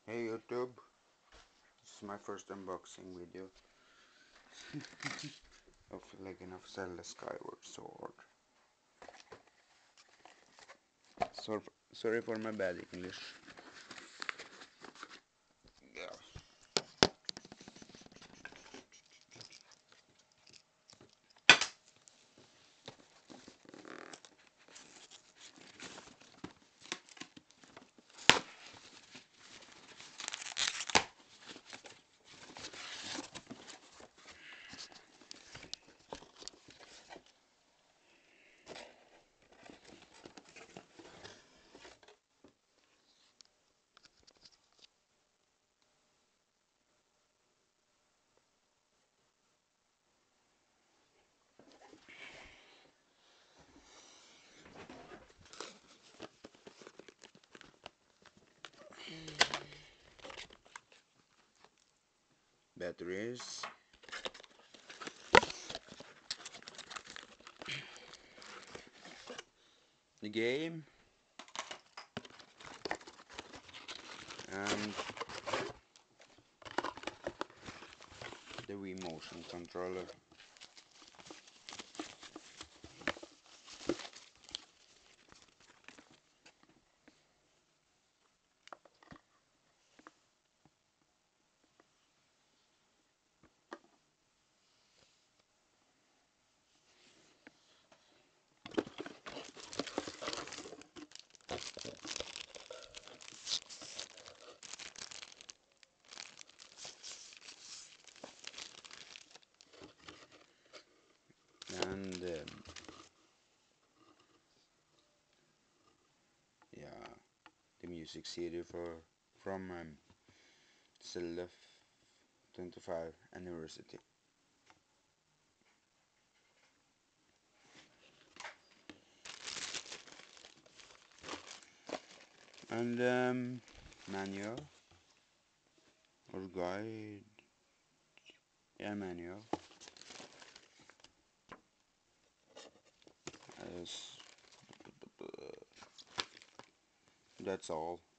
Hey YouTube, this is my first unboxing video of Legend of Zelda Skyward Sword. Sorry for my bad English. Yeah. Batteries. The game. And the Wii motion controller. And yeah, the music CD from Zelda 25 anniversary. And manual or guide. Yeah, manual. As that's all.